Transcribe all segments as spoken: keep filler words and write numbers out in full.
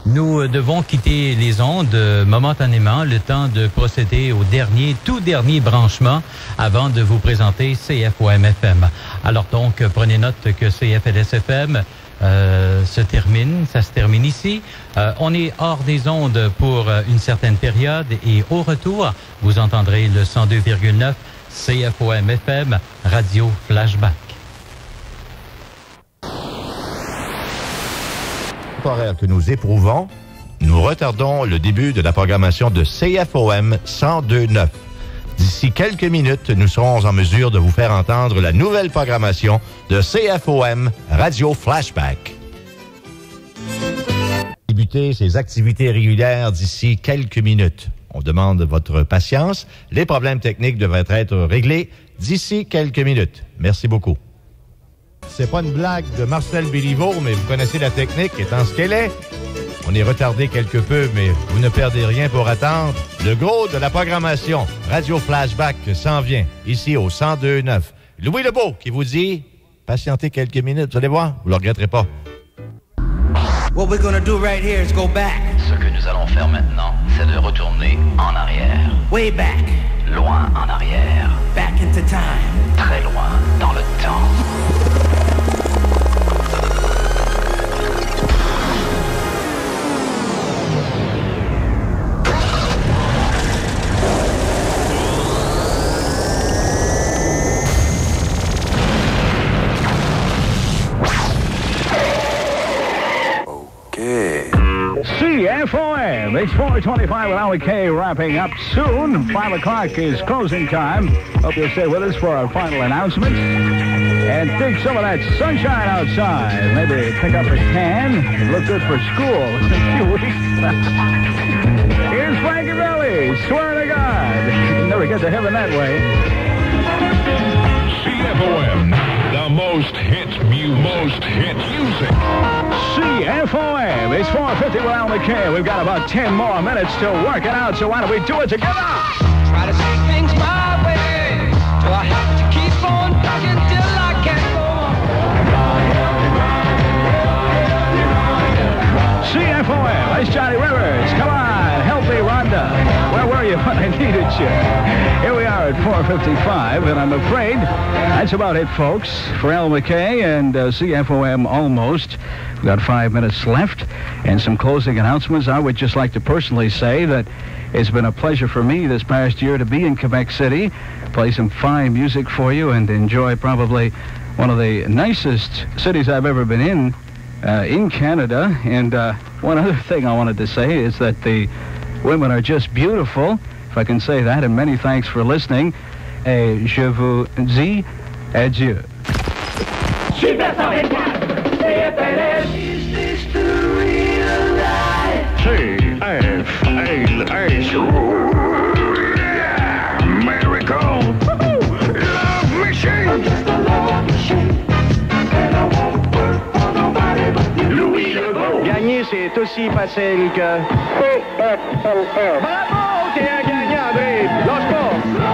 Nous devons quitter les ondes momentanément, le temps de procéder au dernier, tout dernier branchement avant de vous présenter C F O M F M. Alors donc, prenez note que C F L S F M euh, se termine, ça se termine ici. Euh, on est hors des ondes pour une certaine période et au retour, vous entendrez le cent deux virgule neuf C F O M F M, Radio Flashback. Horaire que nous éprouvons, nous retardons le début de la programmation de C F O M cent deux virgule neuf. D'ici quelques minutes, nous serons en mesure de vous faire entendre la nouvelle programmation de C F O M Radio Flashback. Débuter ses activités régulières d'ici quelques minutes. On demande votre patience. Les problèmes techniques devraient être réglés d'ici quelques minutes. Merci beaucoup. C'est pas une blague de Marcel Béliveau, mais vous connaissez la technique étant ce qu'elle est. On est retardé quelque peu, mais vous ne perdez rien pour attendre. Le gros de la programmation Radio Flashback s'en vient, ici au cent deux virgule neuf. Louis Lebeau qui vous dit, patientez quelques minutes, vous allez voir, vous ne le regretterez pas. What we're gonna do right here is go back. Ce que nous allons faire maintenant, c'est de retourner en arrière. Way back. Loin en arrière. Back into time. Très loin dans le temps. C F O M. It's four twenty-five with Howie K wrapping up soon. Five o'clock is closing time. Hope you'll stay with us for our final announcements. And dig some of that sunshine outside. Maybe pick up a tan and look good for school in a few weeks. Here's Frankie Belly. Swear to God. You never get to heaven that way. C F O M. The most hit, mu- most hit music. C F O M. It's four fifty with Al McKay. We've got about ten more minutes to work it out, so why don't we do it together? Try to see things my way. Do I have to keep on talking till I can't go on? C F O M. That's Johnny Rivers. Come on, help me, Rhonda. Where were you when I needed you? Here we are at four fifty-five, and I'm afraid that's about it, folks, for Al McKay and uh, C F O M almost. We've got five minutes left and some closing announcements. I would just like to personally say that it's been a pleasure for me this past year to be in Quebec City, play some fine music for you, and enjoy probably one of the nicest cities I've ever been in, uh, in Canada. And uh, one other thing I wanted to say is that the women are just beautiful, if I can say that, and many thanks for listening. Et je vous dis adieu. Super cent vingt-quatre, C F L S. Is this the real life? C F L S. Yeah, miracle. Love machine. I'm just a love machine. And I won't work for nobody but you. Louis Lebeau. Gagner, c'est aussi facile que... C F L S. Bravo, t'es un gagnant, Dave. Lâche pas.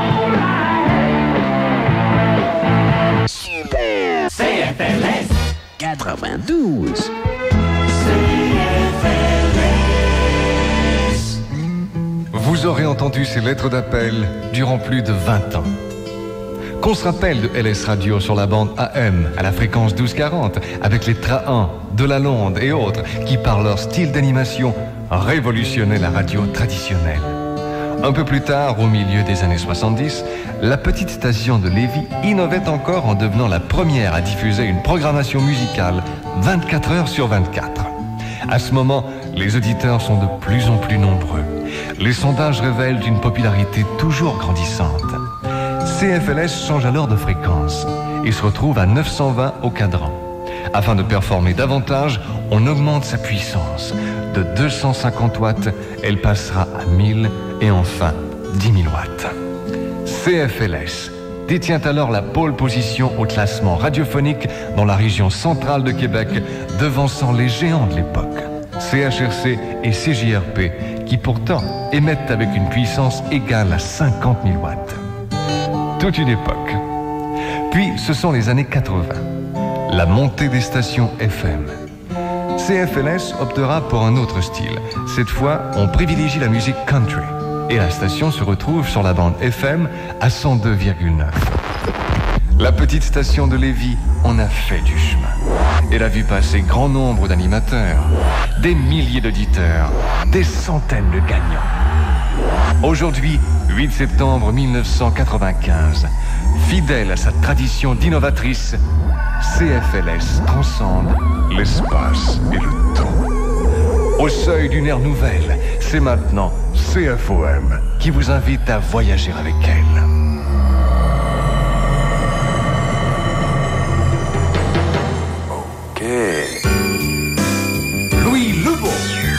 C F L S quatre-vingt-douze. C F L S. Vous aurez entendu ces lettres d'appel durant plus de vingt ans. Qu'on se rappelle de L S Radio sur la bande A M, à la fréquence douze quarante, avec les Trahans, De La Londe et autres, qui par leur style d'animation révolutionnaient la radio traditionnelle. Un peu plus tard, au milieu des années soixante-dix, la petite station de Lévis innovait encore en devenant la première à diffuser une programmation musicale vingt-quatre heures sur vingt-quatre. À ce moment, les auditeurs sont de plus en plus nombreux. Les sondages révèlent une popularité toujours grandissante. C F L S change alors de fréquence et se retrouve à neuf cent vingt au cadran. Afin de performer davantage, on augmente sa puissance. De deux cent cinquante watts, elle passera à mille et enfin dix mille watts. C F L S détient alors la pole position au classement radiophonique dans la région centrale de Québec, devançant les géants de l'époque, C H R C et C J R P, qui pourtant émettent avec une puissance égale à cinquante mille watts. Toute une époque. Puis ce sont les années quatre-vingts, la montée des stations F M. C F L S optera pour un autre style. Cette fois, on privilégie la musique country. Et la station se retrouve sur la bande F M à cent deux virgule neuf. La petite station de Lévis en a fait du chemin. Elle a vu passer grand nombre d'animateurs, des milliers d'auditeurs, des centaines de gagnants. Aujourd'hui, huit septembre mille neuf cent quatre-vingt-quinze, fidèle à sa tradition d'innovatrice, C F L S transcende l'espace et le temps. Au seuil d'une ère nouvelle, c'est maintenant C F O M qui vous invite à voyager avec elle. Ok. Louis Lebeau.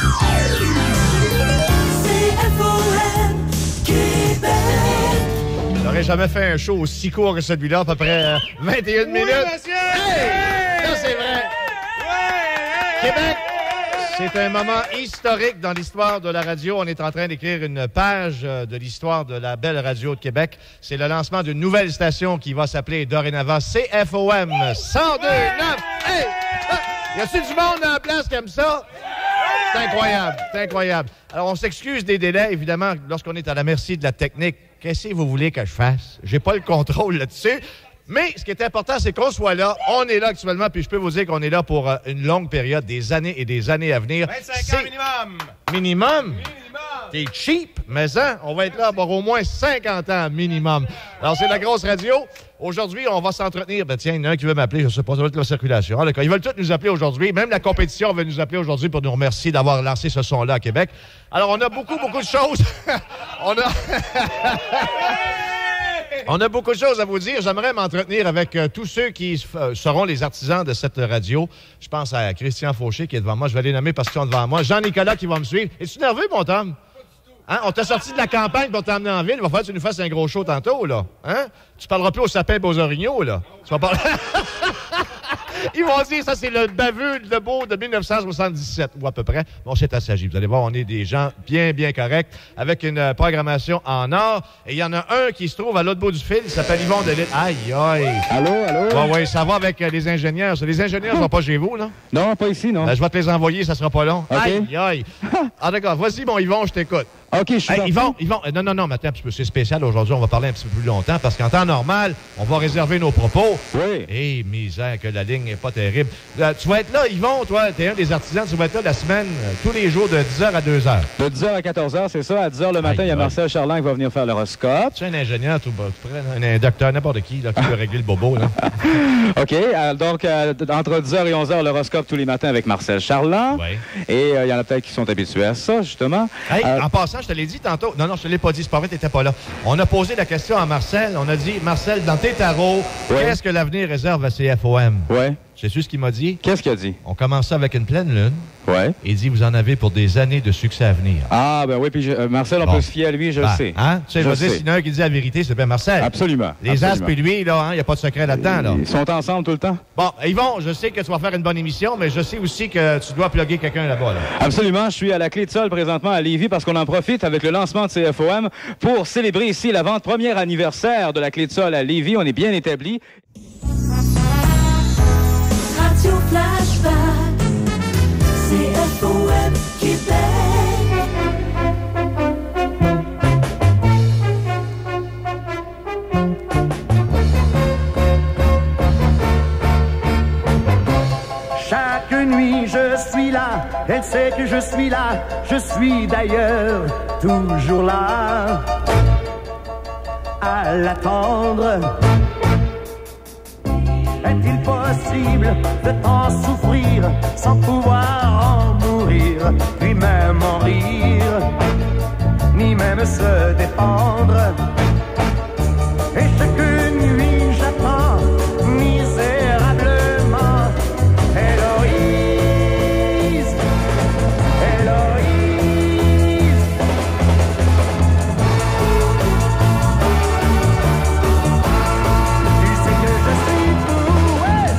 C F O M Québec. Je n'aurais jamais fait un show aussi court que celui-là, à peu près euh, vingt et une minutes. Oui, monsieur! Hey! Ça, c'est vrai. Ouais! Québec, c'est un moment historique dans l'histoire de la radio. On est en train d'écrire une page de l'histoire de la belle radio de Québec. C'est le lancement d'une nouvelle station qui va s'appeler dorénavant C F O M cent deux neuf. Hey! Ah! Y a-t-il du monde dans la place qui aime ça? C'est incroyable, c'est incroyable. Alors, on s'excuse des délais, évidemment, lorsqu'on est à la merci de la technique. Qu'est-ce que vous voulez que je fasse? J'ai pas le contrôle là-dessus. Mais ce qui est important, c'est qu'on soit là. On est là actuellement, puis je peux vous dire qu'on est là pour euh, une longue période, des années et des années à venir. vingt-cinq ans minimum! Minimum? Minimum! T'es cheap, mais hein, on va être là pour au moins cinquante ans minimum. Alors, c'est la grosse radio. Aujourd'hui, on va s'entretenir. Ben tiens, il y en a un qui veut m'appeler, je sais pas, ça va être la circulation. Ah, d'accord. Ils veulent tous nous appeler aujourd'hui. Même la compétition veut nous appeler aujourd'hui pour nous remercier d'avoir lancé ce son-là à Québec. Alors, on a beaucoup, beaucoup de choses. on a... On a beaucoup de choses à vous dire. J'aimerais m'entretenir avec euh, tous ceux qui euh, seront les artisans de cette radio. Je pense à Christian Fauché qui est devant moi. Je vais les nommer parce qu'ils sont devant moi. Jean-Nicolas qui va me suivre. Es-tu nerveux, mon Tom? Hein? On t'a sorti de la campagne pour t'emmener en ville. Il va falloir que tu nous fasses un gros show tantôt, là. Hein? Tu parleras plus au sapin Beauzorigno, là. Tu vas parler... Ils vont dire, ça, c'est le baveux de Lebeau de mille neuf cent soixante-dix-sept, ou à peu près. Bon, c'est assagi. Vous allez voir, on est des gens bien, bien corrects, avec une euh, programmation en or. Et il y en a un qui se trouve à l'autre bout du fil. Il s'appelle Yvon Delisle. Aïe, aïe. Allô, allô? Bon, oui, ça va avec euh, les ingénieurs. Les ingénieurs ne sont pas chez vous, là? Non, pas ici, non. Ben, je vais te les envoyer, ça sera pas long. OK. Aïe, aïe. Ah, d'accord. Vas-y, mon Yvon, je t'écoute. OK, je suis Hey, parti. Yvon, Yvon, euh, non, non, non, mais attends un petit peu, c'est spécial aujourd'hui, on va parler un petit peu plus longtemps, parce qu'en temps normal, on va réserver nos propos. Oui. Eh, misère, que la ligne n'est pas terrible. Euh, tu vas être là, Yvon, toi, t'es un des artisans, tu vas être là la semaine, euh, tous les jours, de dix heures à deux heures. De dix heures à quatorze heures, c'est ça. À dix heures le matin, il y a Aïe, Marcel Charland qui va venir faire l'horoscope. Tu es un ingénieur, tu, tu prends un, un docteur, n'importe qui, là, qui peut régler le bobo, là. OK. euh, donc, euh, entre dix heures et onze heures, l'horoscope tous les matins avec Marcel Charland. Oui. Et euh, il y en a peut-être qui sont habitués à ça, justement. Hey, Euh, en passant, je te l'ai dit tantôt. Non, non, je te l'ai pas dit. C'est pas vrai, t'étais pas là. On a posé la question à Marcel. On a dit, Marcel, dans tes tarots, Ouais. qu'est-ce que l'avenir réserve à C F O M? Ouais. Sais-tu ce qu'il m'a dit? Qu'est-ce qu'il a dit? On commençait avec une pleine lune. Ouais. Il dit, vous en avez pour des années de succès à venir. Ah, ben oui, puis je- euh, Marcel, on Bon. peut se fier à lui, je Ben, le sais. Hein? Tu sais, Je je veux le dire, sais. s'il y en a un qui dit la vérité, c'est bien Marcel. Absolument. Les absolument. Asps et lui, là, il n'y a pas de secret là-dedans, là. Ils sont ensemble tout le temps? Bon, Yvon, je sais que tu vas faire une bonne émission, mais je sais aussi que tu dois plugger quelqu'un là-bas, là. Absolument. Je suis à la Clé de Sol présentement à Lévis parce qu'on en profite avec le lancement de C F O M pour célébrer ici la vente premier anniversaire de la Clé de Sol à Lévis. On est bien établi. Radio Flashback, C F O M Québec. Chaque nuit je suis là, elle sait que je suis là, je suis d'ailleurs toujours là à l'attendre. Est-il possible de tant souffrir sans pouvoir en mourir, puis même en rire, ni même se défendre? Et chaque nuit j'attends misérablement Héloïse, Héloïse. Tu sais que je suis fou, ouais.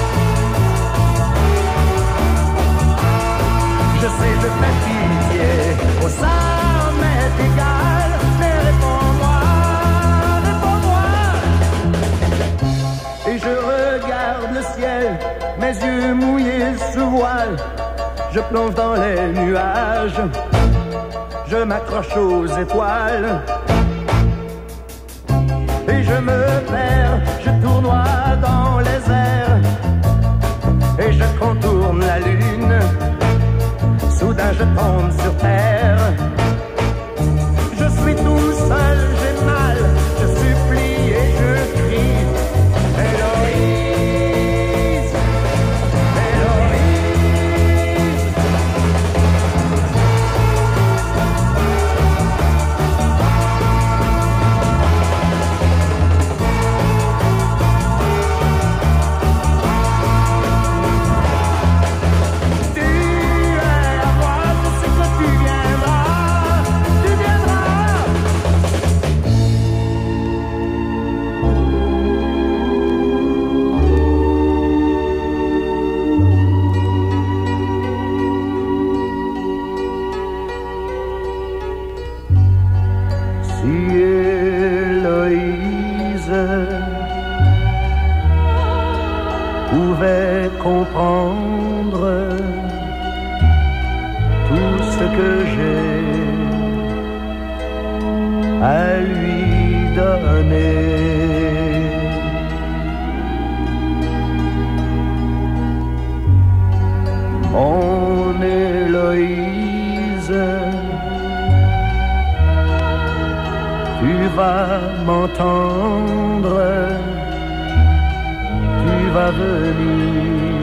Je sais, je fais pitié, oh ça m'est égal, mais réponds-moi, réponds-moi. Et je regarde le ciel, mes yeux mouillés se voilent. je plonge dans les nuages, je m'accroche aux étoiles, et je me perds, je tournoie dans les airs, et je contourne la lune, soudain je tombe sur terre. Je suis tout seul, j'ai mal, je supplie et je crie, Héloïse, Héloïse. Tu es à moi, je sais que tu viendras, tu viendras. Si Héloïse pouvait comprendre tout ce que j'ai à lui donner, mon Héloïse, tu vas m'entendre, tu vas venir,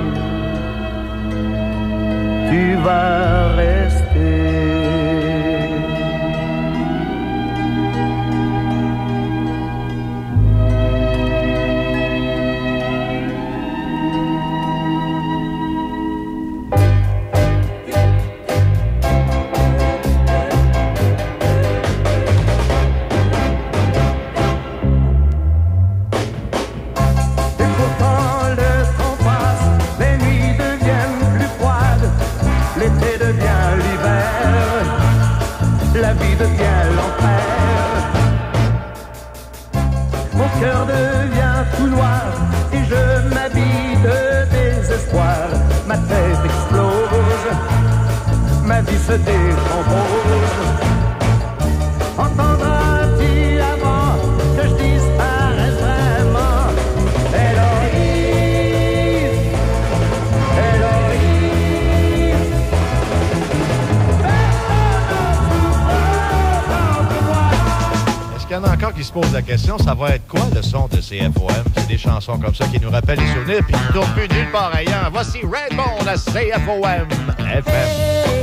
tu vas rester. Et pourtant le temps passe, les nuits deviennent plus froides, l'été devient l'hiver, la vie devient l'enfer. Mon cœur devient tout noir et je m'habille de désespoir. Ma tête explose, ma vie se décompose. Entendras-tu avant que je disparaisse vraiment? Héloïse, Héloïse, Est-ce qu'il y en a encore qui se posent la question, ça va être quoi le son de C F O M? C'est des chansons comme ça qui nous rappellent les souvenirs puis qui ne tournent plus nulle part ailleurs. Voici Redbone à C F O M F M.